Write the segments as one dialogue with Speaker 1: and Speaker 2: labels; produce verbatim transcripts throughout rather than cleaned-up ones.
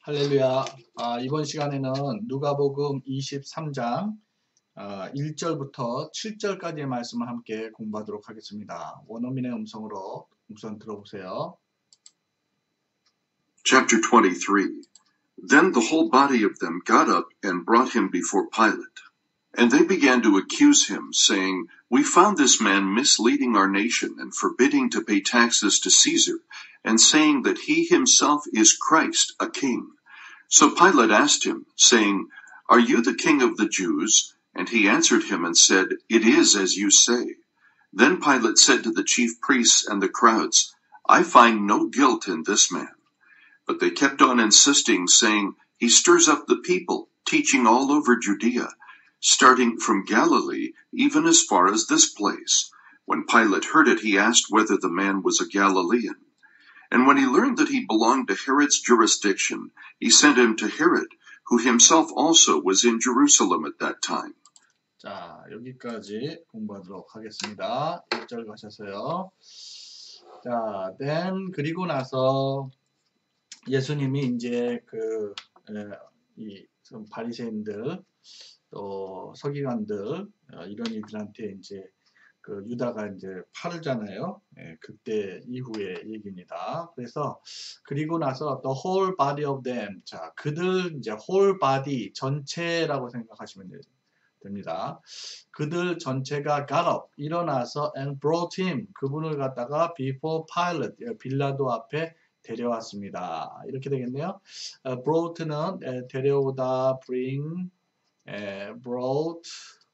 Speaker 1: 할렐루야. 아, 이번 시간에는 누가복음 이십삼 장 아, 일 절부터 칠 절까지의 말씀을 함께 공부하도록 하겠습니다. 원어민의 음성으로 우선 들어보세요.
Speaker 2: Chapter twenty-three. Then the whole body of them got up and brought him before Pilate. And they began to accuse him, saying, We found this man misleading our nation and forbidding to pay taxes to Caesar, and saying that he himself is Christ, a king. So Pilate asked him, saying, Are you the king of the Jews? And he answered him and said, It is as you say. Then Pilate said to the chief priests and the crowds, I find no guilt in this man. But they kept on insisting, saying, He stirs up the people, teaching all over Judea, starting from Galilee, even as far as this place. When Pilate heard it, he asked whether the man was a Galilean. And when he learned that he belonged to Herod's jurisdiction, he sent him to Herod, who himself also was in Jerusalem at that time.
Speaker 1: 자, 여기까지 공부하도록 하겠습니다. 일 절 가셔서요. 자, then 그리고 나서 예수님이 이제 그 이 바리새인들 또 서기관들 이런 이들한테 이제 그 유다가 이제 팔잖아요. 예, 그때 이후의 얘기입니다. 그래서 그리고 나서 the whole body of them, 자 그들 이제 whole body 전체라고 생각하시면 됩니다. 그들 전체가 got up 일어나서 and brought him 그분을 갖다가 before Pilate 빌라도 앞에 데려왔습니다. 이렇게 되겠네요. 어, brought는 에, 데려오다, bring, 에, brought.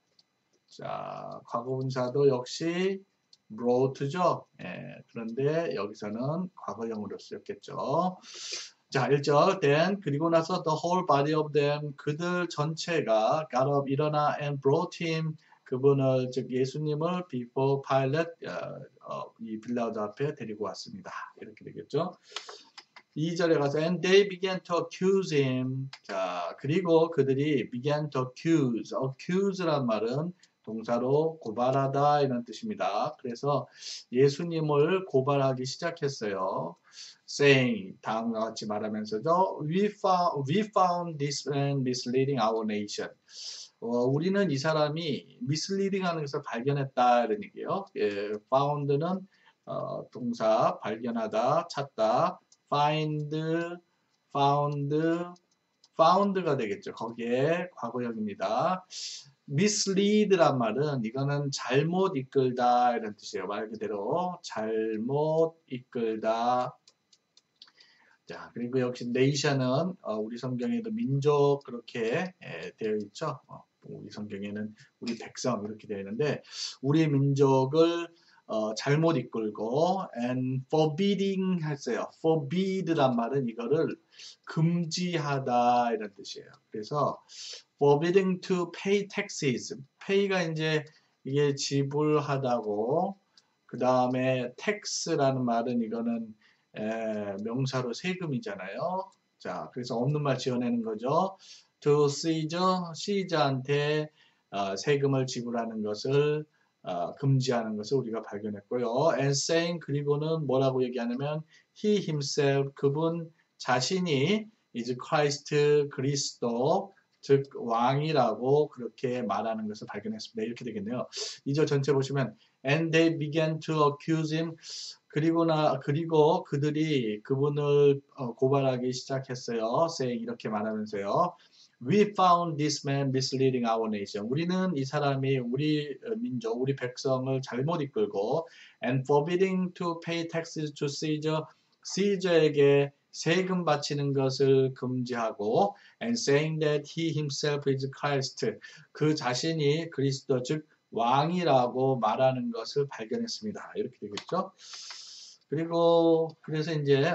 Speaker 1: 자, 과거분사도 역시 brought죠. 에, 그런데 여기서는 과거형으로 쓰였겠죠. 자, 일 절. Then 그리고 나서 the whole body of them 그들 전체가 got up 일어나 and brought him 그분을 즉 예수님을 before Pilate 어, 어, 이 빌라도 앞에 데리고 왔습니다. 이렇게 되겠죠. 이 절에 가서 and they began to accuse him. 자, 그리고 그들이 began to accuse. accuse란 말은 동사로 고발하다 이런 뜻입니다. 그래서 예수님을 고발하기 시작했어요. saying 다음과 같이 말하면서도 we found, we found this man misleading our nation. 어, 우리는 이 사람이 misleading 하는 것을 발견했다 이런 얘기예요. 예, found는 어, 동사 발견하다, 찾다, find, found, found가 되겠죠. 거기에 과거형입니다. mislead란 말은 이거는 잘못 이끌다 이런 뜻이에요. 말 그대로 잘못 이끌다. 자, 그리고 역시 nation은 어, 우리 성경에도 민족 그렇게 에, 되어 있죠. 어, 우리 성경에는 우리 백성 이렇게 되어 있는데 우리 민족을 어, 잘못 이끌고 and forbidding 했어요. forbid란 말은 이거를 금지하다 이런 뜻이에요. 그래서 forbidding to pay taxes. pay가 이제 이게 지불하다고 그 다음에 tax라는 말은 이거는 에, 명사로 세금이잖아요. 자, 그래서 없는 말 지어내는 거죠. to Caesar, Caesar한테 어, 세금을 지불하는 것을 어, 금지하는 것을 우리가 발견했고요. and saying 그리고는 뭐라고 얘기하냐면 he himself 그분 자신이 is Christ 그리스도 즉 왕이라고 그렇게 말하는 것을 발견했습니다. 이렇게 되겠네요. 이 절 전체 보시면 and they began to accuse him 그리고나 그리고 그들이 그분을 어, 고발하기 시작했어요. saying 이렇게 말하면서요. We found this man misleading our nation. 우리는 이 사람이 우리 민족, 우리 백성을 잘못 이끌고 and forbidding to pay taxes to Caesar. Caesar에게 세금 바치는 것을 금지하고 and saying that he himself is Christ. 그 자신이 그리스도 즉 왕이라고 말하는 것을 발견했습니다. 이렇게 되겠죠. 그리고 그래서 이제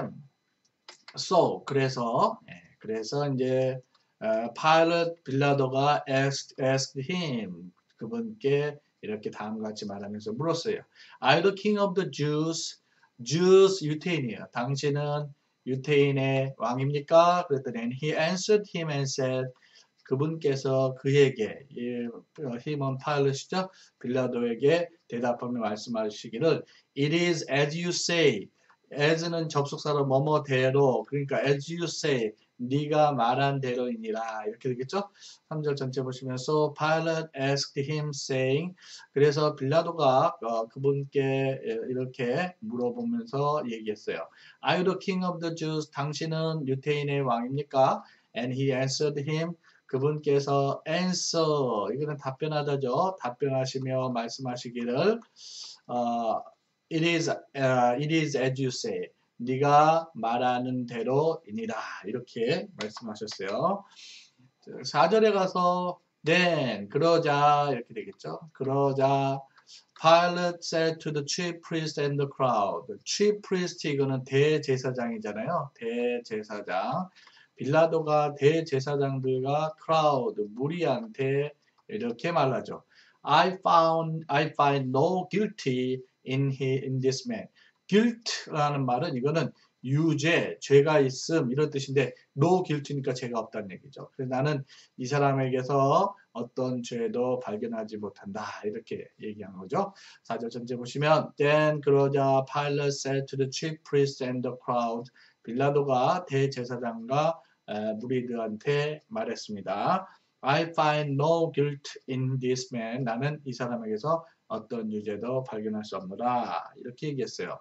Speaker 1: so 그래서 그래서 이제 어, Pilate 빌라도가 asked, asked him 그분께 이렇게 다음과 같이 말하면서 물었어요. Are you the king of the Jews? Jews 유태인이에요. 당신은 유태인의 왕입니까? 그랬더니 and he answered him and said 그분께서 그에게 힘은 파일럿이죠. 빌라도에게 대답하며 말씀하시기를 It is as you say as는 접속사로 뭐뭐대로, 그러니까 as you say, 네가 말한 대로이니라 이렇게 되겠죠? 삼 절 전체 보시면 so Pilate asked him saying, 그래서 빌라도가 어, 그분께 이렇게 물어보면서 얘기했어요. Are you the king of the Jews? 당신은 유태인의 왕입니까? And he answered him, 그분께서 answer, 이거는 답변하다죠. 답변하시며 말씀하시기를 어, it is, uh, it is as you say. 네가 말하는 대로이니라 이렇게 말씀하셨어요. 사 절에 가서 then 그러자 이렇게 되겠죠. 그러자 Pilate said to the chief priest and the crowd. chief priest 이거는 대제사장이잖아요. 대제사장. 빌라도가 대제사장들과 crowd 무리한테 이렇게 말하죠. I found I find no guilty in he, in this man. guilt라는 말은 이거는 유죄, 죄가 있음 이런 뜻인데 no guilt니까 죄가 없다는 얘기죠. 그래서 나는 이 사람에게서 어떤 죄도 발견하지 못한다 이렇게 얘기한 거죠. 사 절 전체 보시면 then 그러자 Pilate said to the chief priests and the crowd, 빌라도가 대제사장과 에, 무리들한테 말했습니다. I find no guilt in this man. 나는 이 사람에게서 어떤 유죄도 발견할 수 없노라 이렇게 얘기했어요.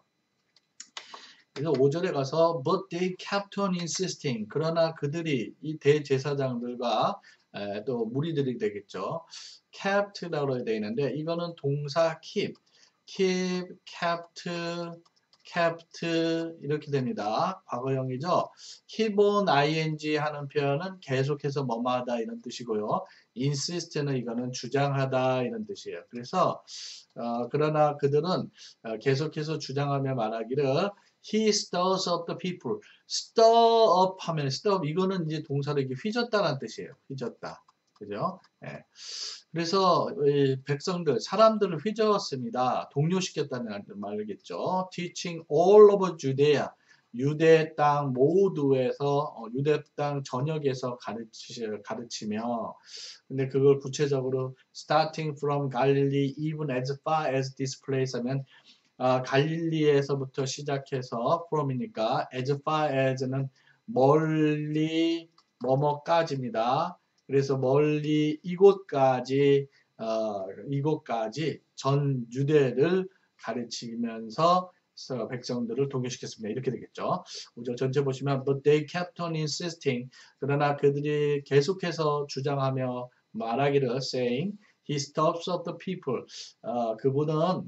Speaker 1: 그래서 오 절에 가서 but they kept on insisting. 그러나 그들이 이 대제사장들과 에, 또 무리들이 되겠죠. kept라고 되어 있는데 이거는 동사 keep, keep, kept, kept 이렇게 됩니다. 과거형이죠. keep on ing 하는 표현은 계속해서 뭐뭐하다 이런 뜻이고요. insist는 이거는 주장하다 이런 뜻이에요. 그래서 어, 그러나 그들은 어, 계속해서 주장하며 말하기를 He stirs up the people. stir up 하면 stir up 이거는 이제 동사로 이게 휘젓다라는 뜻이에요. 휘젓다. 그죠? 예. 그래서 이 백성들, 사람들을 휘저었습니다. 동요시켰다는 말이겠죠. Teaching all over Judea. 유대 땅 모두에서 어, 유대 땅 전역에서 가르치, 가르치며 근데 그걸 구체적으로 starting from Galilee even as far as this place 하면 아, 갈릴리에서부터 시작해서 from이니까 as far as는 멀리 뭐뭐까지입니다. 그래서 멀리 이곳까지 어, 이곳까지 전 유대를 가르치면서 백성들을 동요시켰습니다. 이렇게 되겠죠. 오 절 전체 보시면 but they kept on insisting 그러나 그들이 계속해서 주장하며 말하기를 saying he stops up the people 어, 그분은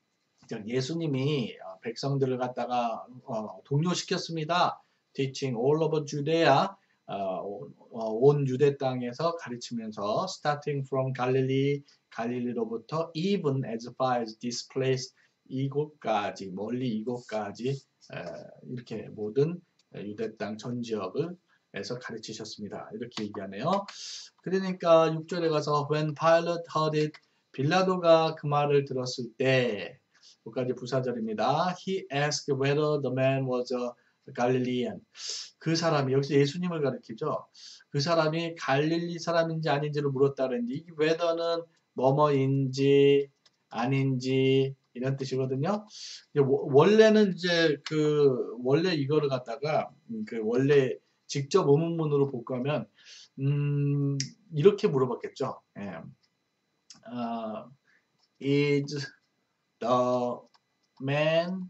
Speaker 1: 예수님이 백성들을 갖다가 어, 동요시켰습니다. Teaching all over Judea, 어, 온 유대 땅에서 가르치면서 starting from Galilee, 갈릴리로부터 even as far as this place, 이곳까지, 멀리 이곳까지 에, 이렇게 모든 유대 땅 전 지역을 에서 가르치셨습니다. 이렇게 얘기하네요. 그러니까 육 절에 가서 when Pilate heard it, 빌라도가 그 말을 들었을 때 여기까지 부사절입니다. He asked whether the man was a Galilean. 그 사람이 여기서 예수님을 가리키죠. 그 사람이 갈릴리 사람인지 아닌지를 물었다 그랬는데 이 whether는 뭐뭐인지 아닌지 이런 뜻이거든요. 원래는 이제 그 원래 이거를 갖다가 그 원래 직접 의문문으로 복구하면 음, 이렇게 물어봤겠죠. 예. 어, is the man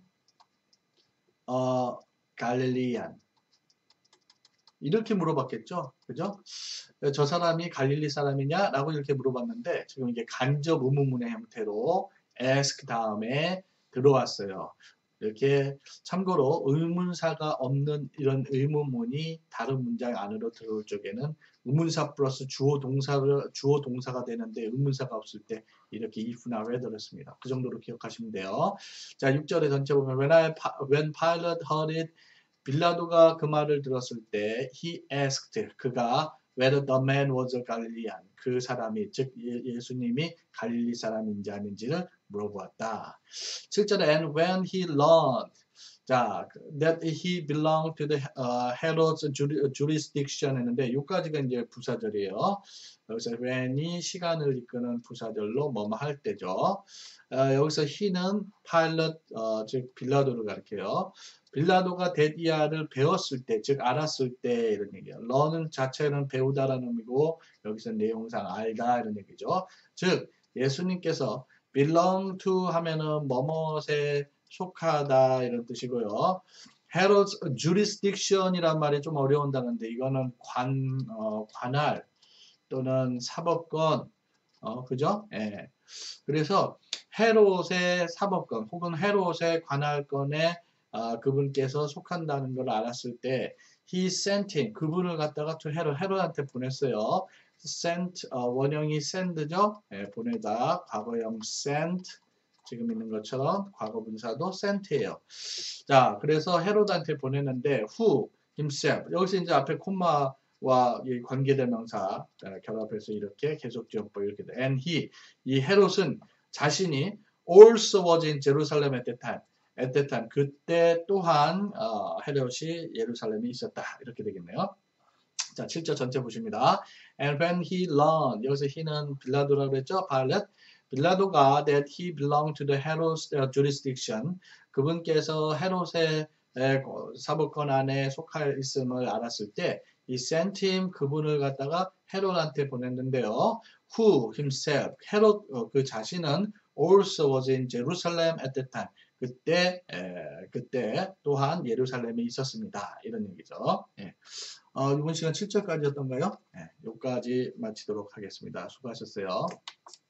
Speaker 1: a Galilean? 이렇게 물어봤겠죠. 그죠? 저 사람이 갈릴리 사람이냐? 라고 이렇게 물어봤는데 지금 이게 간접 의문문의 형태로 ask 다음에 들어왔어요. 이렇게 참고로 의문사가 없는 이런 의문문이 다른 문장 안으로 들어올 적에는 의문사 플러스 주어 동사를 주어 동사가 되는데 의문사가 없을 때 이렇게 if나 whether를 씁니다. 그 정도로 기억하시면 돼요. 자, 육 절에 전체 보면 when, I, when Pilate heard it, 빌라도가 그 말을 들었을 때 he asked, 그가 whether the man was a Galilean, 그 사람이 즉 예수님이 갈릴리 사람인지 아닌지를 물어보았다. 칠 절에 and when he learned, 자, that he belonged to the uh, Herod's juri- jurisdiction 했는데 여기까지가 이제 부사절이에요. 여기서 when이 시간을 이끄는 부사절로 뭐뭐 할 때죠. 어, 여기서 he는 파일럿, 어, 즉 빌라도를 가리켜요. 빌라도가 데디아를 배웠을 때, 즉 알았을 때 이런 얘기예요. learn 자체는 배우다라는 의미고 여기서 내용상 알다 이런 얘기죠. 즉 예수님께서 belong to 하면은 뭐뭇에 속하다 이런 뜻이고요. Herod's jurisdiction이란 말이 좀 어려운 단어인데 이거는 관, 어, 관할 또는 사법권, 어, 그죠? 예. 그래서 헤롯의 사법권 혹은 헤롯의 관할권에 아, 그분께서 속한다는 걸 알았을 때 he sent him 그분을 갖다가 to 헤롯 헤롯한테 보냈어요. sent 어, 원형이 send죠. 예, 보내다 과거형 sent 지금 있는 것처럼 과거 분사도 sent예요. 자, 그래서 헤롯한테 보냈는데 who himself 여기서 이제 앞에 콤마와 이 관계대명사 결합해서 이렇게 계속지어법 이렇게 돼. and he 이 헤롯은 자신이 also was in Jerusalem at that time. at that time. 그때 또한 어, 헤롯이 예루살렘에 있었다. 이렇게 되겠네요. 자, 칠 절 전체 보십니다. And when he learned, 여기서 he는 빌라도라고 했죠? 발렛. 빌라도가 that he belonged to the Herod's jurisdiction. 그분께서 헤롯의 사법권 안에 속하 있음을 알았을 때 이 sent him 그분을 갖다가 헤롯한테 보냈는데요. Who himself, 헤롯 어, 그 자신은 also was in Jerusalem at that time. 그때 에, 그때 또한 예루살렘에 있었습니다. 이런 얘기죠. 예. 어, 이번 시간 칠 절까지였던가요? 네, 여기까지 마치도록 하겠습니다. 수고하셨어요.